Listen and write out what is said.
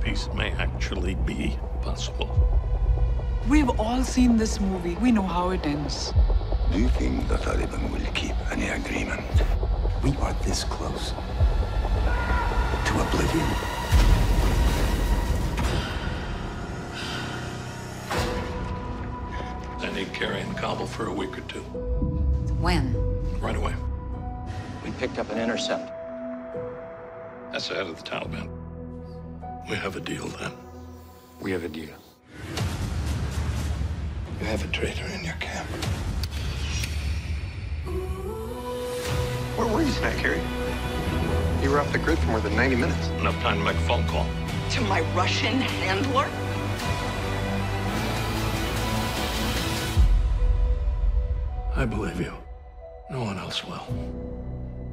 peace may actually be possible. We've all seen this movie. We know how it ends. Do you think the Taliban will keep any agreement? We are this close to oblivion. I need Carrie in Kabul for a week or two. When? Right away. We picked up an intercept. That's the head of the Taliban. We have a deal then. We have a deal. You have a traitor in your camp. Where were you tonight, Carrie? You were off the grid for more than 90 minutes. Enough time to make a phone call. To my Russian handler? I believe you. No one else will.